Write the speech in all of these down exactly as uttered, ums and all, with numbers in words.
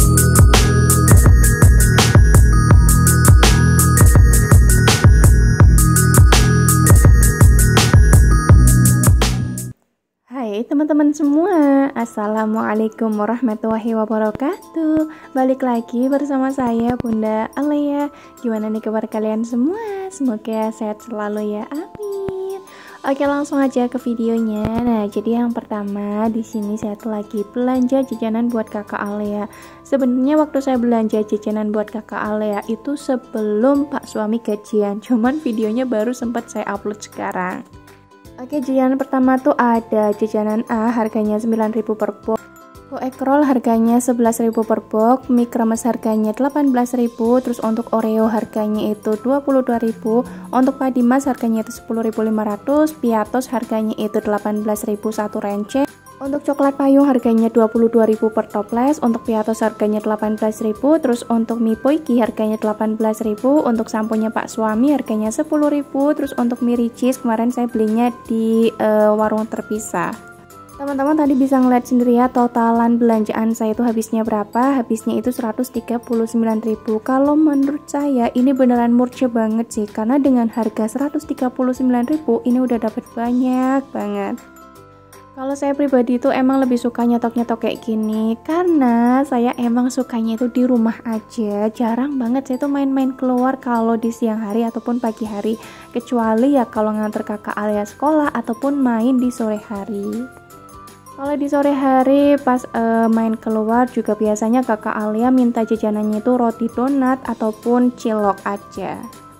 Hai teman-teman semua, Assalamualaikum warahmatullahi wabarakatuh. Balik lagi bersama saya Bunda Alea. Gimana nih kabar kalian semua? Semoga sehat selalu ya, amin. Oke, langsung aja ke videonya. Nah, jadi yang pertama di sini saya tuh lagi belanja jajanan buat kakak Alea. Sebenarnya waktu saya belanja jajanan buat kakak Alea itu sebelum pak suami gajian, cuman videonya baru sempat saya upload sekarang. Oke, jajanan pertama tuh ada jajanan A, harganya sembilan ribu per box, Goek Roll harganya sebelas ribu per box, mie kremes harganya delapan belas ribu, terus untuk Oreo harganya itu dua puluh dua ribu, untuk Padimas harganya itu sepuluh ribu lima ratus, Piatos harganya itu delapan belas ribu satu rence. Untuk coklat payung harganya dua puluh dua ribu per toples, untuk Piatos harganya delapan belas ribu, terus untuk mie Poiki harganya delapan belas ribu, untuk samponya Pak Suami harganya sepuluh ribu, terus untuk mie Ricis kemarin saya belinya di uh, warung terpisah. Teman-teman tadi bisa ngeliat sendiri ya totalan belanjaan saya itu habisnya berapa? Habisnya itu seratus tiga puluh sembilan ribu. Kalau menurut saya ini beneran murce banget sih, karena dengan harga seratus tiga puluh sembilan ribu ini udah dapat banyak banget. Kalau saya pribadi itu emang lebih suka nyetok-nyetok kayak gini, karena saya emang sukanya itu di rumah aja. Jarang banget saya tuh main-main keluar kalau di siang hari ataupun pagi hari, kecuali ya kalau nganter kakak Alea sekolah ataupun main di sore hari. Kalau di sore hari pas uh, main keluar juga biasanya kakak Alea minta jajanannya itu roti donat ataupun cilok aja.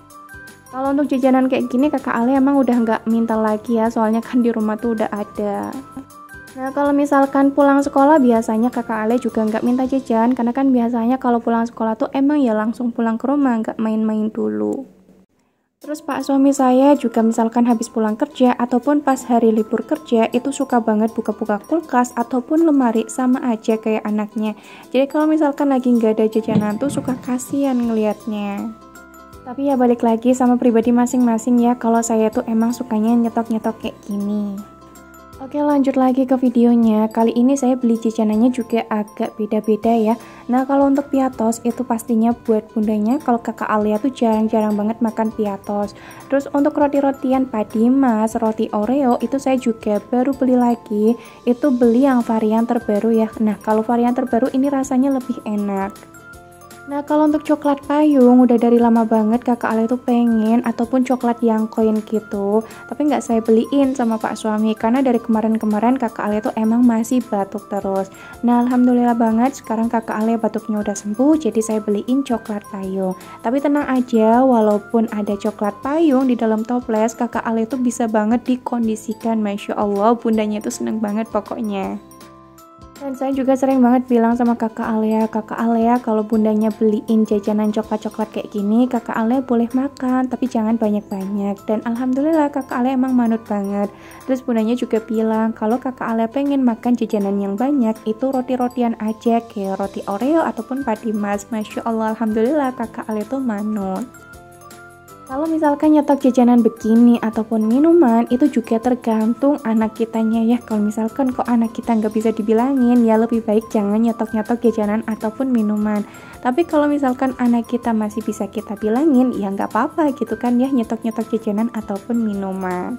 Kalau untuk jajanan kayak gini kakak Ale emang udah nggak minta lagi ya, soalnya kan di rumah tuh udah ada. Nah, kalau misalkan pulang sekolah biasanya kakak Ale juga nggak minta jajan, karena kan biasanya kalau pulang sekolah tuh emang ya langsung pulang ke rumah, nggak main-main dulu. Terus pak suami saya juga misalkan habis pulang kerja ataupun pas hari libur kerja itu suka banget buka-buka kulkas ataupun lemari, sama aja kayak anaknya. Jadi kalau misalkan lagi nggak ada jajanan tuh suka kasihan ngelihatnya. Tapi ya balik lagi sama pribadi masing-masing ya, kalau saya tuh emang sukanya nyetok-nyetok kayak gini. Oke, lanjut lagi ke videonya. Kali ini saya beli jajanannya juga agak beda-beda ya. Nah, kalau untuk Piatos itu pastinya buat bundanya. Kalau kakak Alea tuh jarang-jarang banget makan Piatos. Terus untuk roti-rotian Padimas, roti Oreo itu saya juga baru beli lagi. Itu beli yang varian terbaru ya. Nah, kalau varian terbaru ini rasanya lebih enak. Nah, kalau untuk coklat payung udah dari lama banget kakak Ale tuh pengen, ataupun coklat yang koin gitu, tapi nggak saya beliin sama pak suami karena dari kemarin-kemarin kakak Ale tuh emang masih batuk terus. Nah, alhamdulillah banget sekarang kakak Ale batuknya udah sembuh, jadi saya beliin coklat payung. Tapi tenang aja, walaupun ada coklat payung di dalam toples, kakak Ale tuh bisa banget dikondisikan. Masya Allah, bundanya tuh seneng banget pokoknya. Dan saya juga sering banget bilang sama kakak Alea, kakak Alea kalau bundanya beliin jajanan coklat-coklat kayak gini, kakak Alea boleh makan, tapi jangan banyak-banyak. Dan alhamdulillah kakak Alea emang manut banget. Terus bundanya juga bilang kalau kakak Alea pengen makan jajanan yang banyak, itu roti-rotian aja, kayak roti Oreo ataupun Padimas. Masya Allah, alhamdulillah kakak Alea tuh manut. Kalau misalkan nyetok jajanan begini ataupun minuman itu juga tergantung anak kitanya ya. Kalau misalkan kok anak kita nggak bisa dibilangin, ya lebih baik jangan nyetok-nyetok jajanan ataupun minuman. Tapi kalau misalkan anak kita masih bisa kita bilangin, ya nggak apa-apa gitu kan ya, nyetok-nyetok jajanan ataupun minuman.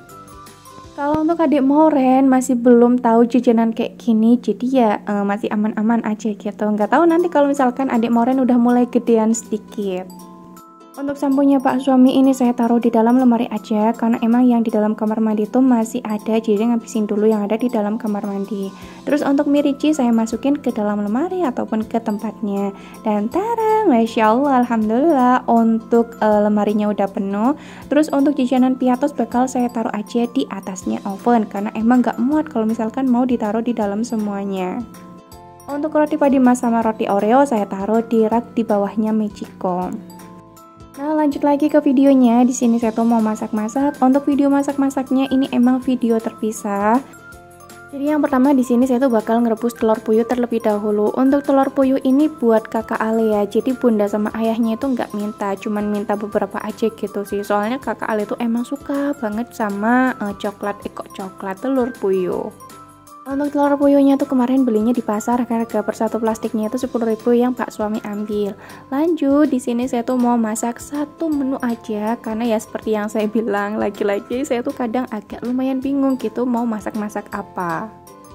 Kalau untuk adik Moren masih belum tahu jajanan kayak gini, jadi ya eh, masih aman-aman aja gitu. Nggak tahu nanti kalau misalkan adik Moren udah mulai gedean sedikit. Untuk samponya pak suami ini saya taruh di dalam lemari aja, karena emang yang di dalam kamar mandi itu masih ada, jadi ngabisin dulu yang ada di dalam kamar mandi. Terus untuk mie Ricis saya masukin ke dalam lemari ataupun ke tempatnya. Dan tara, masya Allah, alhamdulillah untuk uh, lemarinya udah penuh. Terus untuk jajanan Piatos bakal saya taruh aja di atasnya oven, karena emang gak muat kalau misalkan mau ditaruh di dalam semuanya. Untuk roti Padimas sama roti Oreo saya taruh di rak di bawahnya Magicom. Nah, lanjut lagi ke videonya. Di sini saya tuh mau masak-masak. Untuk video masak-masaknya ini emang video terpisah. Jadi yang pertama di sini saya tuh bakal ngerebus telur puyuh terlebih dahulu. Untuk telur puyuh ini buat kakak Ale ya. Jadi bunda sama ayahnya itu nggak minta, cuman minta beberapa aja gitu sih. Soalnya kakak Ale tuh emang suka banget sama uh, coklat ekok coklat telur puyuh. Untuk telur puyuhnya tuh kemarin belinya di pasar, harga per satu plastiknya itu sepuluh ribu yang Pak suami ambil. Lanjut, di sini saya tuh mau masak satu menu aja karena ya seperti yang saya bilang, lagi-lagi saya tuh kadang agak lumayan bingung gitu mau masak-masak apa.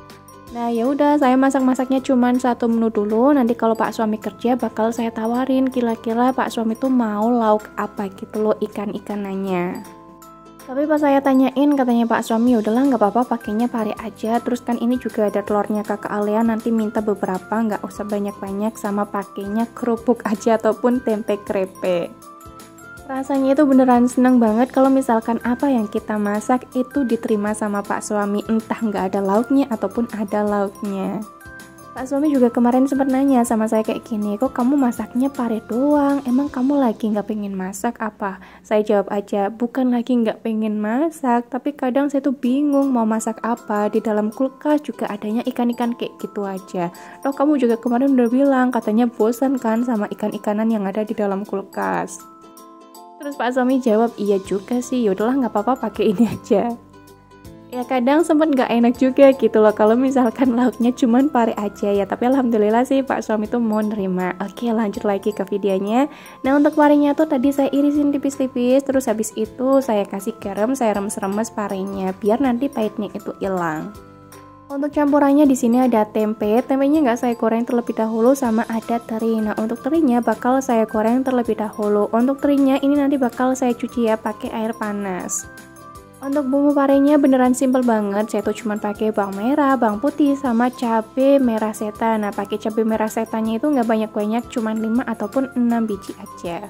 Nah ya udah, saya masak-masaknya cuman satu menu dulu. Nanti kalau Pak suami kerja bakal saya tawarin kira-kira Pak suami tuh mau lauk apa gitu loh, ikan-ikanannya. Tapi pas saya tanyain katanya Pak suami udahlah nggak apa-apa pakainya pare aja. Terus kan ini juga ada telurnya kakak Alia, nanti minta beberapa nggak usah banyak-banyak, sama pakainya kerupuk aja ataupun tempe krepe. Rasanya itu beneran seneng banget kalau misalkan apa yang kita masak itu diterima sama Pak suami, entah nggak ada lauknya ataupun ada lauknya. Pak suami juga kemarin sempat nanya sama saya kayak gini, kok kamu masaknya pare doang, emang kamu lagi nggak pengen masak apa? Saya jawab aja, bukan lagi nggak pengen masak, tapi kadang saya tuh bingung mau masak apa. Di dalam kulkas juga adanya ikan-ikan kayak gitu aja. Loh kamu juga kemarin udah bilang katanya bosan kan sama ikan-ikanan yang ada di dalam kulkas. Terus Pak suami jawab, iya juga sih, yaudahlah nggak apa-apa pakai ini aja. Ya kadang sempet nggak enak juga gitu loh kalau misalkan lauknya cuman pare aja ya, tapi alhamdulillah sih Pak suami tuh mau nerima. Oke lanjut lagi ke videonya. Nah untuk parenya tuh tadi saya irisin tipis-tipis, terus habis itu saya kasih garam, saya remes-remes parenya biar nanti pahitnya itu hilang. Untuk campurannya di sini ada tempe, tempenya nggak saya goreng terlebih dahulu, sama ada teri. Nah untuk terinya bakal saya goreng terlebih dahulu. Untuk terinya ini nanti bakal saya cuci ya pakai air panas. Untuk bumbu parenya beneran simple banget, saya tuh cuma pakai bawang merah, bawang putih, sama cabai merah setan. Nah pakai cabai merah setannya itu nggak banyak-banyak, cuma lima ataupun enam biji aja.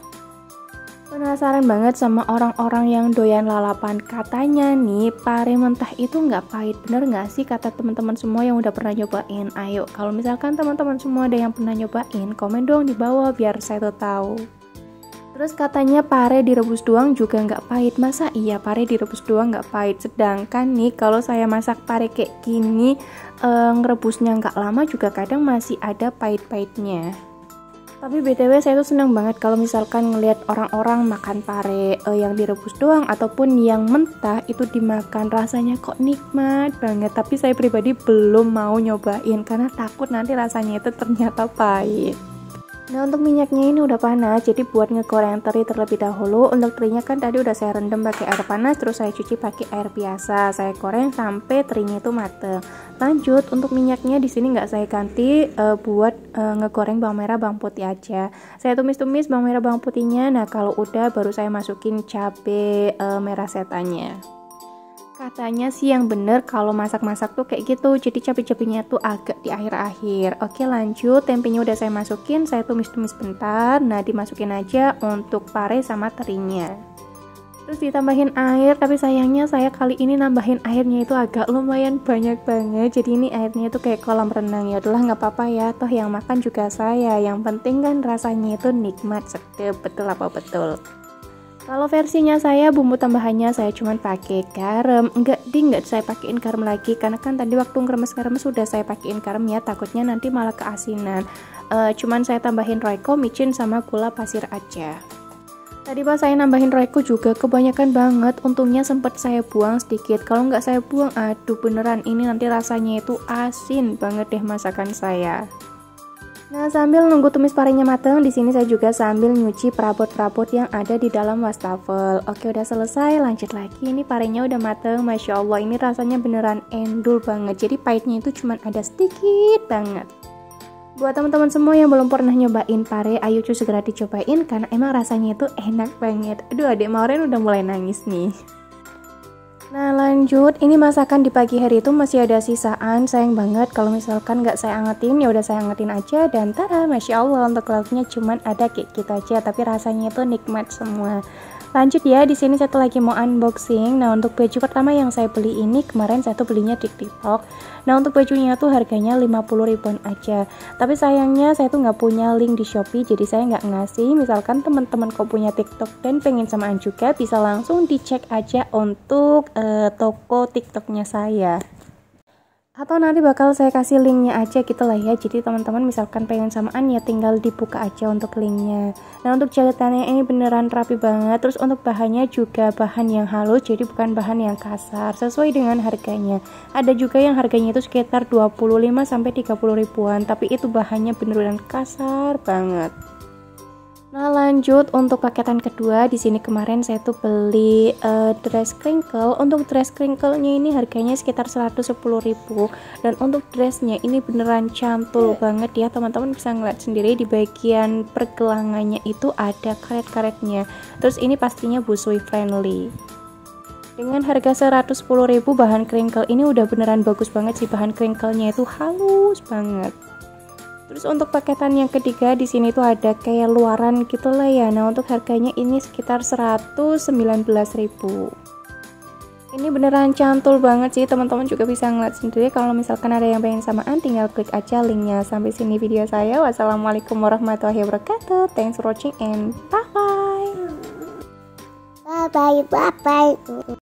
Penasaran banget sama orang-orang yang doyan lalapan, katanya nih pare mentah itu nggak pahit, bener nggak sih kata teman-teman semua yang udah pernah nyobain? Ayo kalau misalkan teman-teman semua ada yang pernah nyobain, komen dong di bawah biar saya tuh tahu. Terus katanya pare direbus doang juga nggak pahit. Masa iya pare direbus doang nggak pahit? Sedangkan nih kalau saya masak pare kayak gini, eh, ngerebusnya nggak lama juga kadang masih ada pahit-pahitnya. Tapi B T W saya tuh seneng banget kalau misalkan ngelihat orang-orang makan pare eh, yang direbus doang ataupun yang mentah itu dimakan, rasanya kok nikmat banget. Tapi saya pribadi belum mau nyobain karena takut nanti rasanya itu ternyata pahit. Nah untuk minyaknya ini udah panas, jadi buat ngegoreng teri terlebih dahulu. Untuk terinya kan tadi udah saya rendam pakai air panas, terus saya cuci pakai air biasa. Saya goreng sampai terinya itu mateng. Lanjut untuk minyaknya di sini nggak saya ganti uh, buat uh, ngegoreng bawang merah bawang putih aja. Saya tumis-tumis bawang merah bawang putihnya. Nah kalau udah baru saya masukin cabai uh, merah setannya. Katanya sih yang bener kalau masak-masak tuh kayak gitu, jadi cabai-cabainya tuh agak di akhir-akhir. Oke lanjut, tempenya udah saya masukin, saya tumis-tumis bentar. Nah dimasukin aja untuk pare sama terinya. Terus ditambahin air, tapi sayangnya saya kali ini nambahin airnya itu agak lumayan banyak banget. Jadi ini airnya itu kayak kolam renang. Ya udahlah nggak apa-apa ya, toh yang makan juga saya. Yang penting kan rasanya itu nikmat, sedap, betul apa betul. Kalau versinya saya bumbu tambahannya saya cuma pakai garam, enggak ding enggak saya pakein garam lagi karena kan tadi waktu ngeremes-ngeremes sudah saya pakein garam ya, takutnya nanti malah keasinan. E, cuman saya tambahin royco, micin sama gula pasir aja. Tadi pas saya nambahin royco juga kebanyakan banget, untungnya sempat saya buang sedikit. Kalau nggak saya buang, aduh beneran ini nanti rasanya itu asin banget deh masakan saya. Nah, sambil nunggu tumis parenya mateng, di sini saya juga sambil nyuci perabot-perabot yang ada di dalam wastafel. Oke, udah selesai, lanjut lagi. Ini parenya udah mateng, Masya Allah, ini rasanya beneran endul banget. Jadi pahitnya itu cuma ada sedikit banget. Buat teman-teman semua yang belum pernah nyobain pare, ayo cuy segera dicobain karena emang rasanya itu enak banget. Aduh, adik Maureen udah mulai nangis nih. Nah lanjut, ini masakan di pagi hari itu masih ada sisaan, sayang banget kalau misalkan nggak saya angetin, ya udah saya angetin aja dan tada, Masya Allah untuk lauknya cuman ada kayak gitu aja, tapi rasanya itu nikmat semua. Lanjut ya, di sini saya tuh lagi mau unboxing. Nah untuk baju pertama yang saya beli ini kemarin saya tuh belinya di TikTok. Nah untuk bajunya tuh harganya lima puluh ribuan aja. Tapi sayangnya saya tuh nggak punya link di Shopee, jadi saya nggak ngasih. Misalkan teman-teman kok punya TikTok dan pengen samaan juga, bisa langsung dicek aja untuk uh, toko TikToknya saya. Atau nanti bakal saya kasih linknya aja gitu lah ya. Jadi teman-teman misalkan pengen samaan ya tinggal dibuka aja untuk linknya. Nah untuk jahitannya ini beneran rapi banget. Terus untuk bahannya juga bahan yang halus, jadi bukan bahan yang kasar, sesuai dengan harganya. Ada juga yang harganya itu sekitar dua puluh lima sampai tiga puluh ribuan, tapi itu bahannya beneran kasar banget. Nah lanjut untuk paketan kedua, di sini kemarin saya tuh beli uh, dress crinkle. Untuk dress crinkle-nya ini harganya sekitar seratus sepuluh ribu, dan untuk dressnya ini beneran cantul banget ya. Teman-teman bisa ngeliat sendiri di bagian pergelangannya itu ada karet-karetnya. Terus ini pastinya busui friendly. Dengan harga seratus sepuluh ribu, bahan crinkle ini udah beneran bagus banget sih. Bahan crinkle-nya itu halus banget. Terus untuk paketan yang ketiga di sini tuh ada kayak luaran gitu lah ya. Nah untuk harganya ini sekitar seratus sembilan belas ribu. Ini beneran cantul banget sih, teman-teman juga bisa ngeliat sendiri. Kalau misalkan ada yang pengen samaan, tinggal klik aja linknya. Sampai sini video saya. Wassalamualaikum warahmatullahi wabarakatuh. Thanks for watching and bye bye. Bye bye bye bye.